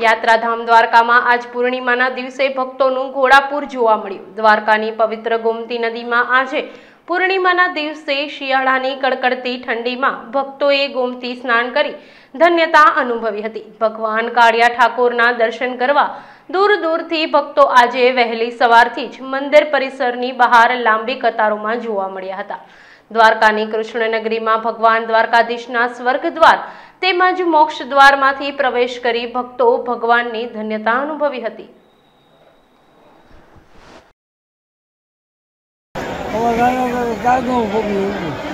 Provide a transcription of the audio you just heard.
યાત્રાધામ દ્વારકામાં આજ પૂર્ણિમાના દિવસે ભક્તોનું ઘોડાપૂર જોવા મળ્યું। દ્વારકાની પવિત્ર ગોમતી નદીમાં આજે પૂર્ણિમાના દિવસે શિયાળાની કડકડતી ઠંડીમાં ભક્તોએ ગોમતી સ્નાન કરી ધન્યતા અનુભવી હતી। ભગવાન કાળિયા ઠાકોરના દર્શન કરવા દૂર દૂરથી ભક્તો આજે વહેલી સવારથી જ મંદિર પરિસરની બહાર લાંબી કતારોમાં જોવા મળ્યા હતા। દ્વારકાની કૃષ્ણનગરીમાં ભગવાન દ્વારકાધીશના સ્વર્ગદ્વાર તેમજ મોક્ષ દ્વારમાંથી પ્રવેશ કરી ભક્તો ભગવાનની ધન્યતા અનુભવી હતી। Oh,